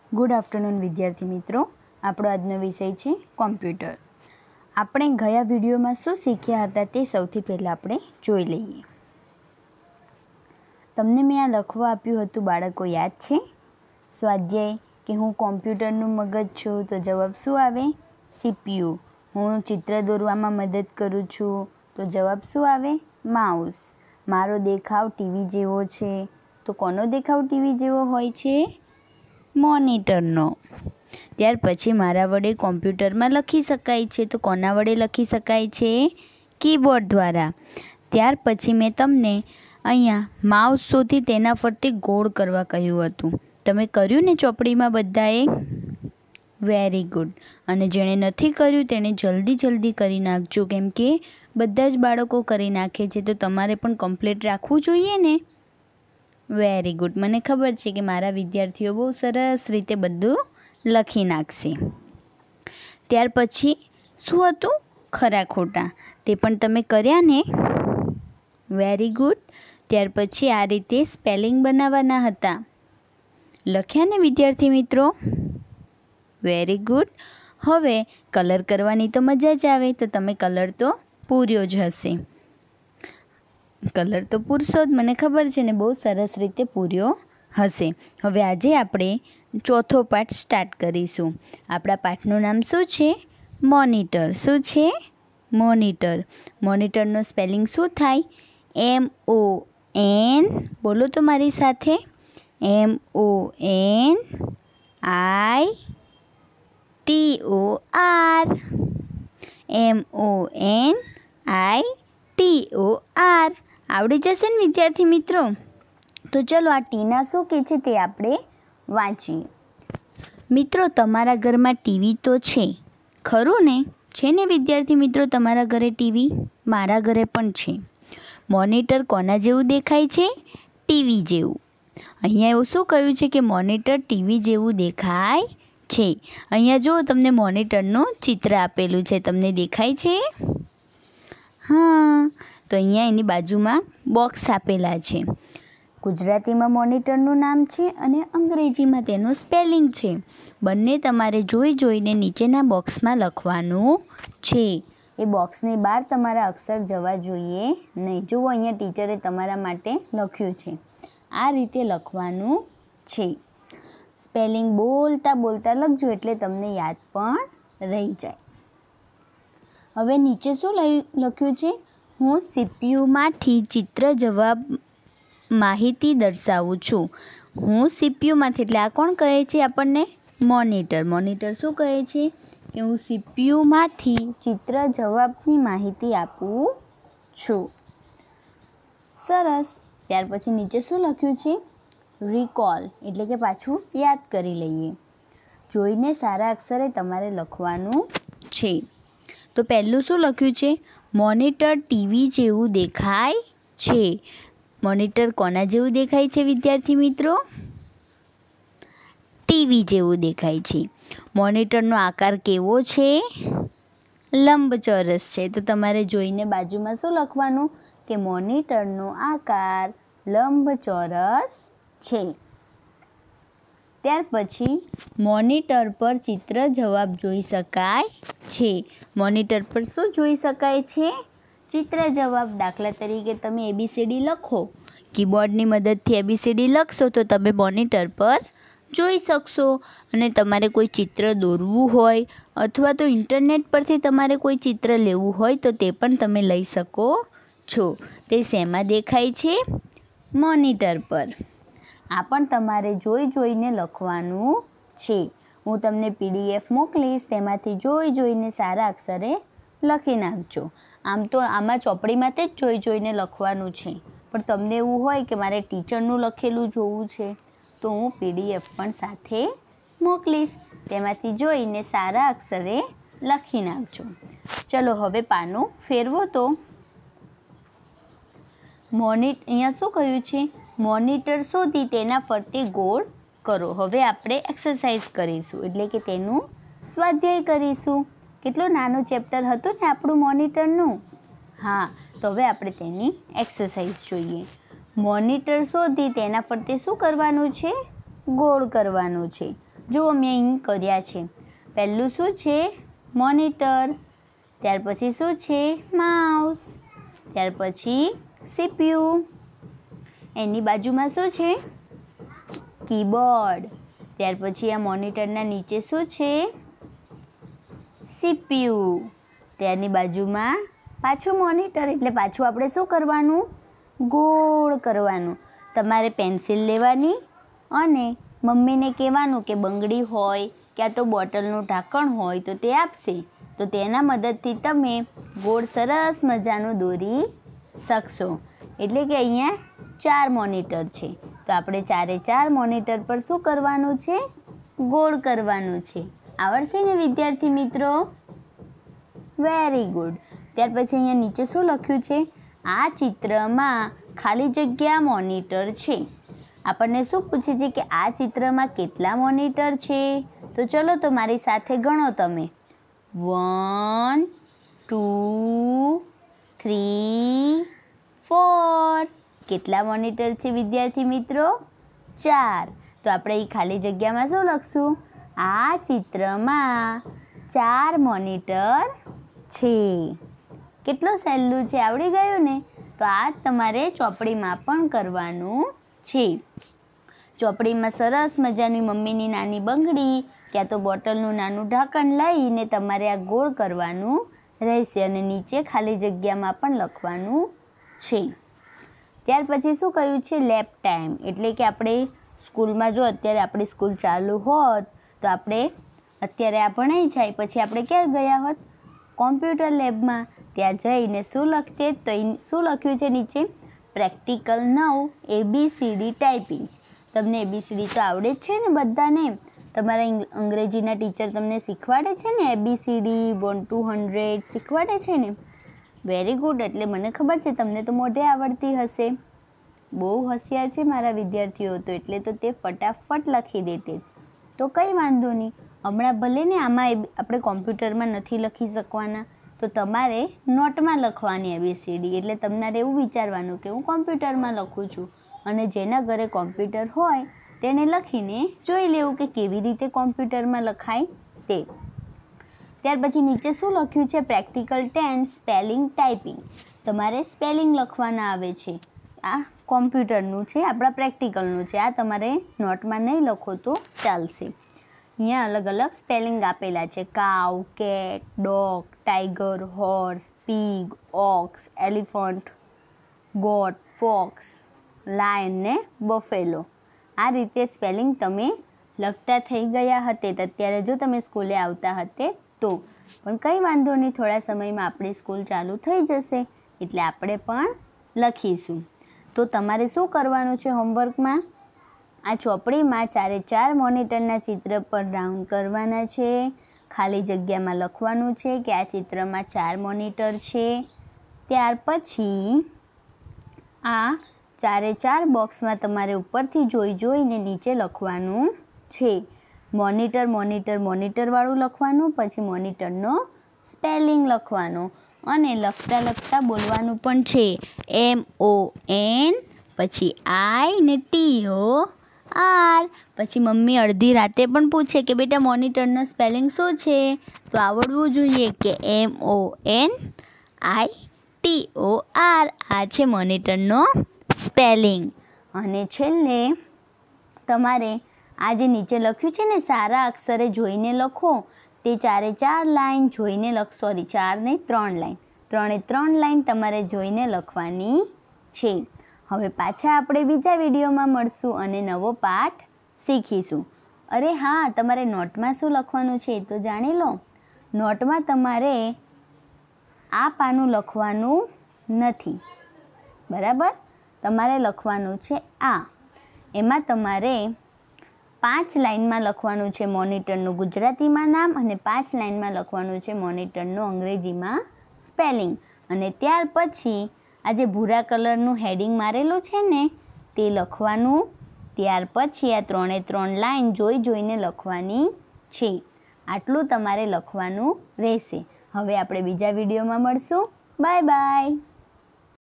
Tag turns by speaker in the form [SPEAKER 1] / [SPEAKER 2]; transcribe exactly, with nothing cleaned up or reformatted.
[SPEAKER 1] Good afternoon વિદ્યાર્થી મિત્રો, આપણો આજનો વિષય છે કોમ્પ્યુટર. આપણે ગયા વિડીયોમાં શું શીખ્યા હતા તે સૌથી પહેલાં આપણે જોઈ લઈએ. તમને મેં આ લખવા આપ્યું હતું બાળકો, યાદ છે? સ્વાધ્યાય કે હું કોમ્પ્યુટરનું મગજ છું, તો જવાબ શું આવે? સીપીયુ. હું ચિત્ર દોરવામાં મદદ કરું છું, તો જવાબ શું આવે? માઉસ. મારો દેખાવ ટીવી જેવો છે, તો કોનો દેખાવ ટીવી જેવો હોય છે? મોનિટરનો. ત્યાર પછી મારા વડે કોમ્પ્યુટરમાં લખી શકાય છે, તો કોના વડે લખી શકાય છે? કીબોર્ડ દ્વારા. ત્યાર પછી મેં તમને અહીંયા માઉસ શોધી તેના ફરતે ગોળ કરવા કહ્યું હતું. તમે કર્યું ને ચોપડીમાં બધાએ? Very good. અને જેણે નથી કર્યું તેણે જલ્દી જલ્દી કરી નાખજો, કેમ કે બધા જ બાળકો કરી નાખે છે, તો તમારે પણ કમ્પ્લીટ રાખવું જોઈએ ને. Very good. મને ખબર છે કે મારા વિદ્યાર્થીઓ બહુ સરસ રીતે બધું લખી નાખશે. ત્યાર પછી શું હતું? ખરા ખોટા. તે પણ તમે કર્યા ને? Very good. ત્યાર પછી આ રીતે સ્પેલિંગ બનાવવાના હતા. લખ્યા ને વિદ્યાર્થી મિત્રો? Very good. હવે કલર કરવાની તો મજા જ આવે, તો તમે કલર તો પૂર્યો જ હશે. કલર તો પૂરશો જ, મને ખબર છે ને, બહુ સરસ રીતે પૂર્યો હશે. હવે આજે આપણે ચોથો પાઠ સ્ટાર્ટ કરીશું. આપણા પાઠનું નામ શું છે? મોનિટર. શું છે? મોનિટર. મોનિટરનો સ્પેલિંગ શું થાય? M O N. બોલો તો મારી સાથે. M O N I T O R. M O N I T O R. આવડી જશે ને વિદ્યાર્થી મિત્રો? તો ચલો આ ટીના શું કહે છે તે આપણે વાંચીએ. મિત્રો, તમારા ઘરમાં ટીવી તો છે, ખરું ને? છે ને વિદ્યાર્થી મિત્રો તમારા ઘરે ટીવી? મારા ઘરે પણ છે. મોનિટર કોના જેવું દેખાય છે? ટીવી જેવું. અહીંયા એવું શું કહ્યું છે કે મોનિટર ટીવી જેવું દેખાય છે. અહીંયા જુઓ, તમને મોનિટરનું ચિત્ર આપેલું છે, તમને દેખાય છે? હા, તો અહીંયા એની બાજુમાં બોક્સ આપેલા છે. ગુજરાતીમાં મોનિટરનું નામ છે અને અંગ્રેજીમાં તેનું સ્પેલિંગ છે. બંને તમારે જોઈ જોઈને નીચેના બોક્સમાં લખવાનું છે. એ બોક્સની બહાર તમારા અક્ષર જવા જોઈએ નહીં. જુઓ, અહીંયા ટીચરે તમારા માટે લખ્યું છે. આ રીતે લખવાનું છે. સ્પેલિંગ બોલતા બોલતા લખજો, એટલે તમને યાદ પણ રહી જાય. હવે નીચે શું લખ્યું છે? હું સીપીયુમાંથી ચિત્ર જવાબ માહિતી દર્શાવું છું. હું સીપીયુમાંથી, એટલે આ કોણ કહે છે આપણને? મોનિટર. મોનિટર શું કહે છે? કે હું સીપીયુમાંથી ચિત્ર જવાબની માહિતી આપું છું. સરસ. ત્યાર પછી નીચે શું લખ્યું છે? રિકોલ, એટલે કે પાછું યાદ કરી લઈએ. જોઈને સારા અક્ષરે તમારે લખવાનું છે. તો પહેલું શું લખ્યું છે? મોનિટર ટીવી જેવું દેખાય છે. મોનિટર કોના જેવું દેખાય છે વિદ્યાર્થી મિત્રો? ટીવી જેવું દેખાય છે. મોનિટરનો આકાર કેવો છે? લંબચોરસ છે. તો તમારે જોઈને બાજુમાં શું લખવાનું? કે મોનિટરનો આકાર લંબચોરસ છે. ત્યાર પછી મોનિટર પર ચિત્ર જવાબ જોઈ શકાય છે. મોનિટર પર શું જોઈ શકાય છે? ચિત્ર જવાબ. દાખલા તરીકે તમે એબીસીડી લખો, કીબોર્ડની મદદથી એબીસીડી લખશો તો તમે મોનિટર પર જોઈ શકશો. અને તમારે કોઈ ચિત્ર દોરવું હોય અથવા તો ઇન્ટરનેટ પરથી તમારે કોઈ ચિત્ર લેવું હોય તો તે પણ તમે લઈ શકો છો. તે શેમાં દેખાય છે? મોનિટર પર. આ પણ તમારે જોઈ જોઈને લખવાનું છે. હું તમને પીડીએફ મોકલીશ, તેમાંથી જોઈ જોઈને સારા અક્ષરે લખી નાખજો. આમ તો આમાં ચોપડીમાં તે જ જોઈ જોઈને લખવાનું છે, પણ તમને એવું હોય કે મારે ટીચરનું લખેલું જોવું છે, તો હું પીડીએફ પણ સાથે મોકલીશ, તેમાંથી જોઈને સારા અક્ષરે લખી નાખજો. ચલો હવે પાનું ફેરવો. તો મોનિટ અહીંયા શું કહ્યું છે? મોનિટર શોધી તેના ફરતે ગોળ કરો. હવે આપણે એક્સરસાઇઝ કરીશું, એટલે કે તેનું સ્વાધ્યાય કરીશું. કેટલો નાનો ચેપ્ટર હતું ને આપણું મોનિટરનું. હા, તો હવે આપણે તેની એક્સરસાઇઝ જોઈએ. મોનિટર શોધી તેના ફરતે શું કરવાનું છે? ગોળ કરવાનું છે. જુઓ મેં અહીં કર્યા છે। પહેલું શું છે? મોનિટર, ત્યાર પછી શું છે? માઉસ, ત્યાર પછી સીપીયુ, એની બાજુમાં શું છે? કીબોર્ડ, ત્યાર પછી આ મોનિટરના નીચે શું છે? સીપીયુ, ત્યારની બાજુમાં પાછું મોનિટર, એટલે પાછું આપણે શું કરવાનું? ગોળ કરવાનું। તમારે પેન્સિલ લેવાની અને મમ્મીને કહેવાનું કે બંગડી હોય ક્યાં તો બોટલનું ઢાંકણ હોય તો તે આપશે, તો તેના મદદથી તમે ગોળ સરસ મજાનું દોરી શકશો। એટલે કે અહીંયા ચાર મોનિટર છે, તો આપણે ચારે ચાર મોનિટર પર શું કરવાનું છે? ગોળ કરવાનું છે। આવડશે ને વિદ્યાર્થી મિત્રો? Very good. ત્યાર પછી અહીંયા નીચે શું લખ્યું છે? આ ચિત્રમાં ખાલી જગ્યા મોનિટર છે। આપણને શું પૂછે છે કે આ ચિત્રમાં કેટલા મોનિટર છે? તો ચલો તો મારી સાથે ગણો તમે। One, two, three, four. કેટલા મોનિટર છે વિદ્યાર્થી મિત્રો? ચાર। તો આપણે એ ખાલી જગ્યામાં શું લખશું? આ ચિત્રમાં ચાર મોનિટર છે। કેટલું સહેલું છે, આવડી ગયું ને? તો આ તમારે ચોપડીમાં પણ કરવાનું છે। ચોપડીમાં સરસ મજાની મમ્મીની નાની બંગડી ક્યાં તો બોટલનું નાનું ઢાંકણ લઈને તમારે આ ગોળ કરવાનું રહેશે અને નીચે ખાલી જગ્યામાં પણ લખવાનું છે। ત્યાર પછી શું કહ્યું છે? લેબ ટાઈમ, એટલે કે આપણે સ્કૂલમાં જો અત્યારે આપણી સ્કૂલ ચાલુ હોત તો આપણે અત્યારે આ ભણાઈ જાય પછી આપણે ક્યાં ગયા હોત? કોમ્પ્યુટર લેબમાં। ત્યાં જઈને શું લખતે? તો શું લખ્યું છે નીચે? પ્રેક્ટિકલ નવ એબીસીડી ટાઈપિંગ। તમને એબીસીડી તો આવડે જ છે ને બધાને? તમારા અંગ્રેજીના ટીચર તમને શીખવાડે છે ને એબીસીડી વન ટુ હંડ્રેડ શીખવાડે છે ને? Very good. એટલે મને ખબર છે તમને તો મોઢે આવડતી હશે। બહુ હોશિયાર છે મારા વિદ્યાર્થીઓ તો, એટલે તો તે ફટાફટ લખી દેતે। તો કંઈ વાંધો નહીં, હમણાં ભલે ને આમાં આપણે કોમ્પ્યુટરમાં નથી લખી શકવાના, તો તમારે નોટમાં લખવાની એબીસીડી। એટલે તમારે એવું વિચારવાનું કે હું કોમ્પ્યુટરમાં લખું છું, અને જેના ઘરે કોમ્પ્યુટર હોય તેને લખીને જોઈ લેવું કે કેવી રીતે કોમ્પ્યુટરમાં લખાય તે। ત્યાર પછી નીચે શું લખ્યું છે? Practical ten spelling typing. તમારે સ્પેલિંગ લખવાના આવે છે। આ કોમ્પ્યુટરનું છે, આપણા પ્રેક્ટિકલનું છે। આ તમારે નોટમાં નહીં લખો તો ચાલશે। અહીંયા અલગ અલગ સ્પેલિંગ આપેલા છે: cow, cat, dog, tiger, horse, pig, ox, elephant, goat, fox, lion ને બફેલો। આ રીતે સ્પેલિંગ તમે લખતા થઈ ગયા હતે અત્યારે જો તમે સ્કૂલે આવતા હતે તો, પણ કંઈ વાંધો નહીં, થોડા સમયમાં આપણી સ્કૂલ ચાલુ થઈ જશે એટલે આપણે પણ લખીશું। તો તમારે શું કરવાનું છે હોમવર્કમાં? આ ચોપડીમાં ચારે ચાર મોનિટરના ચિત્ર પર રાઉન્ડ કરવાના છે। ખાલી જગ્યામાં લખવાનું છે કે આ ચિત્રમાં ચાર મોનિટર છે। ત્યાર પછી આ ચારે ચાર બોક્સમાં તમારે ઉપરથી જોઈ જોઈને નીચે લખવાનું છે। મોનિટર મોનિટર મોનિટરવાળું લખવાનું, પછી મોનિટરનો સ્પેલિંગ લખવાનો અને લખતા લખતા બોલવાનું પણ છે એમ ઓ એન, પછી આઈ ને ટી ઓ આર। પછી મમ્મી અડધી રાતે પણ પૂછે કે બેટા મોનિટરનો સ્પેલિંગ શું છે? તો આવડવું જોઈએ કે M O N I T O R. આ છે મોનિટરનો સ્પેલિંગ। અને છેલ્લે તમારે આ જે નીચે લખ્યું છે ને સારા અક્ષરે જોઈને લખો, તે ચારે ચાર લાઈન જોઈને લખ સોરી ચાર નહીં ત્રણ લાઈન ત્રણે ત્રણ લાઈન તમારે જોઈને લખવાની છે। હવે પાછા આપણે બીજા વિડીયોમાં મળશું અને નવો પાઠ શીખીશું। અરે હા, તમારે નોટમાં શું લખવાનું છે એ તો જાણી લો। નોટમાં તમારે આ પાનું લખવાનું નથી, બરાબર? તમારે લખવાનું છે આ। એમાં તમારે પાંચ લાઈનમાં લખવાનું છે મોનિટરનું ગુજરાતીમાં નામ અને પાંચ લાઈનમાં લખવાનું છે મોનિટરનું અંગ્રેજીમાં સ્પેલિંગ। અને ત્યાર પછી આ જે ભૂરા કલરનું હેડિંગ મારેલું છે ને તે લખવાનું। ત્યાર પછી આ ત્રણે ત્રણ લાઈન જોઈ જોઈને લખવાની છે। આટલું તમારે લખવાનું રહેશે। હવે આપણે બીજા વિડીયોમાં મળશું। Bye by.